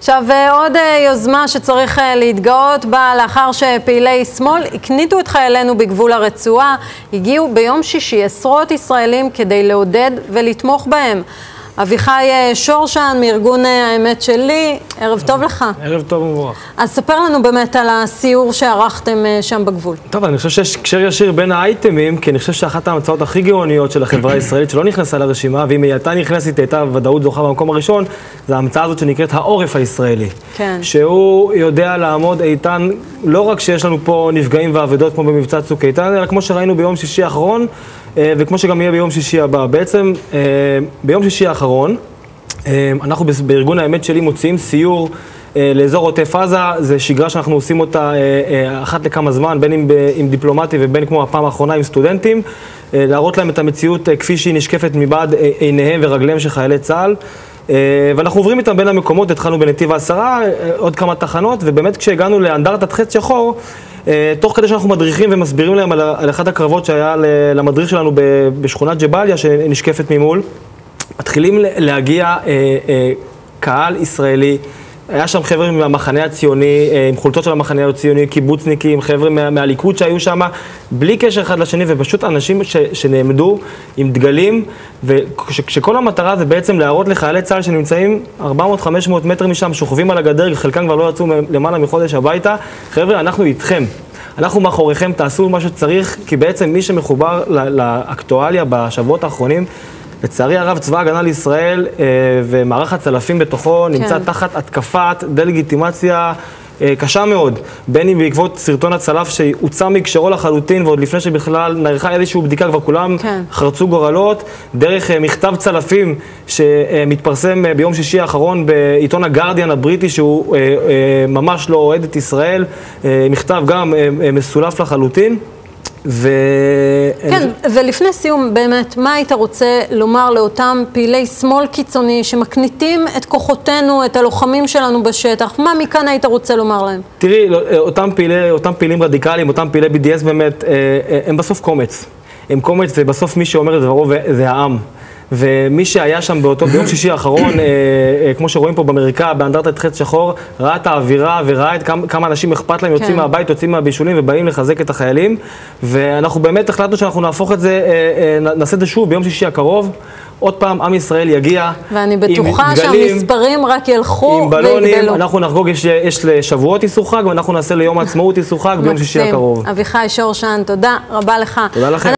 עכשיו, עוד יוזמה שצריך להתגאות בה, לאחר שפעילי שמאל הקניטו את חיילינו בגבול הרצועה, הגיעו ביום שישי עשרות ישראלים כדי לעודד ולתמוך בהם. אביחי שורשן מארגון האמת שלי, ערב טוב לך. ערב טוב ומבורך. אז ספר לנו באמת על הסיור שערכתם שם בגבול. טוב, אני חושב שיש קשר ישיר בין האייטמים, כי אני חושב שאחת ההמצאות הכי גאוניות של החברה הישראלית שלא נכנסה לרשימה, ואם היא הייתה נכנסת, הייתה ודאות זוכה במקום הראשון, זה ההמצאה הזאת שנקראת העורף הישראלי. כן. שהוא יודע לעמוד איתן, לא רק שיש לנו פה נפגעים ועבדות כמו במבצע צוק איתן, אלא כמו שראינו ביום שישי האחרון, וכמו שגם יהיה ביום שישי הבא. בעצם, ביום שישי האחרון, אנחנו בארגון האמת שלי מוציאים סיור לאזור עוטף עזה. זה שגרה שאנחנו עושים אותה אחת לכמה זמן, בין אם עם דיפלומטי ובין כמו הפעם האחרונה עם סטודנטים, להראות להם את המציאות כפי שהיא נשקפת מבעד עיניהם ורגליהם של חיילי צה"ל. ואנחנו עוברים איתם בין המקומות, התחלנו בנתיב העשרה, עוד כמה תחנות, ובאמת כשהגענו לאנדרטת חץ שחור, תוך כדי שאנחנו מדריכים ומסבירים להם על אחד הקרבות שהיה למדריך שלנו בשכונת ג'באליה שנשקפת ממול, מתחילים להגיע קהל ישראלי. היה שם חבר'ה מהמחנה הציוני, עם חולצות של המחנה הציוני, קיבוצניקים, חבר'ה מהליכוד שהיו שם, בלי קשר אחד לשני, ופשוט אנשים שנעמדו עם דגלים, וכשכל המטרה זה בעצם להראות לחיילי צה"ל שנמצאים 400-500 מטר משם, שוכבים על הגדר, חלקם כבר לא יצאו למעלה מחודש הביתה. חבר'ה, אנחנו איתכם. אנחנו מאחוריכם, תעשו מה שצריך, כי בעצם מי שמחובר לאקטואליה בשבועות האחרונים, לצערי הרב, צבא הגנה לישראל ומערך הצלפים בתוכו נמצא תחת התקפת דה-לגיטימציה קשה מאוד. בין אם בעקבות סרטון הצלף שהוצא מקשרו לחלוטין, ועוד לפני שבכלל נערכה איזושהי בדיקה, כבר כולם חרצו גורלות, דרך מכתב צלפים שמתפרסם ביום שישי האחרון בעיתון הגארדיאן הבריטי, שהוא ממש לא אוהד את ישראל, מכתב גם מסולף לחלוטין. כן, ולפני סיום באמת, מה היית רוצה לומר לאותם פעילי שמאל קיצוני שמקניטים את כוחותינו, את הלוחמים שלנו בשטח? מה מכאן היית רוצה לומר להם? תראי, אותם פעילים רדיקליים, אותם פעילי BDS באמת, הם בסוף קומץ. הם קומץ, ובסוף מי שאומר את דברו זה העם. ומי שהיה שם ביום שישי האחרון, כמו שרואים פה במריקה, באנדרטת חץ שחור, ראה את האווירה וראה את כמה אנשים אכפת להם, יוצאים מהבית, יוצאים מהבישולים ובאים לחזק את החיילים. ואנחנו באמת החלטנו שאנחנו נהפוך את זה, נעשה את זה שוב ביום שישי הקרוב. עוד פעם, עם ישראל יגיע ואני בטוחה שהמספרים רק ילכו עם בלונים. אנחנו נחגוג, יש לשבועות איסור חג, ואנחנו נעשה ליום העצמאות איסור חג ביום שישי הקרוב. אביחי שורשן, תודה רבה לך. תודה לכם.